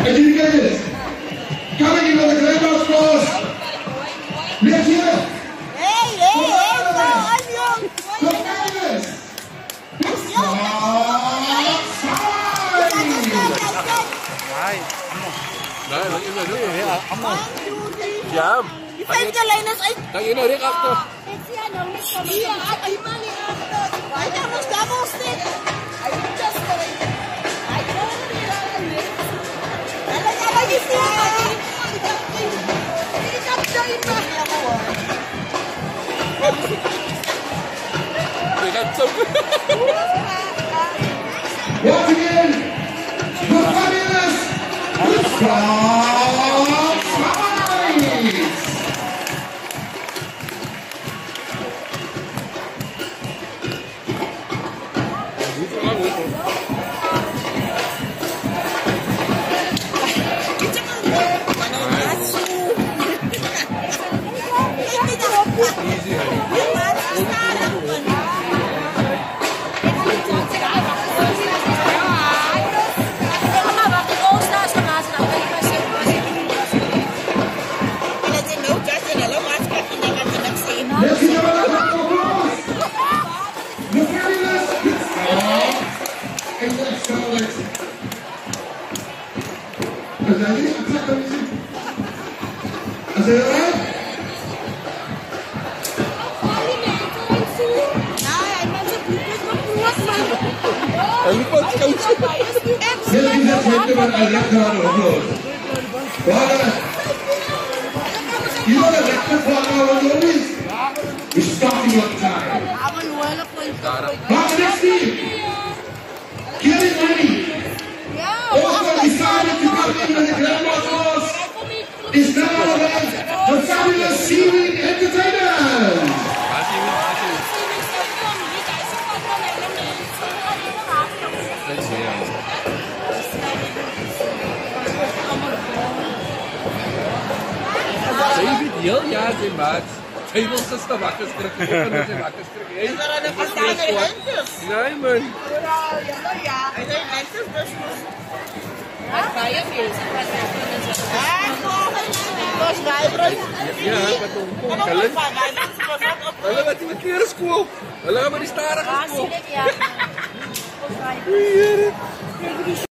Adjudicators, coming in on the grand box course. Next year. Hey, I'm young. Competitors. Jam. Defend the liners. Tayo na rin ako. Iya, ay mali. Ay, damos. I just I don't really. Ala gisi. Ini kapten pa. Once again, the fabulous Starlites. We're starting on time. But the next team, getting ready. Also decided to come into the grand course is none other than the fabulous Seaweed Entertainers. Ja, die maat. Hij wil zijn wakker strikken. Ik kan zijn wakker strikken. Is er een verstaan in lentes? Nee, man. Ja. Hij zijn lentes, dus wat ga je feesten? Was vibrant. Ja, wat een kellen. Hallo, wat die kleren school. Hallo, maar die staren school. Ja.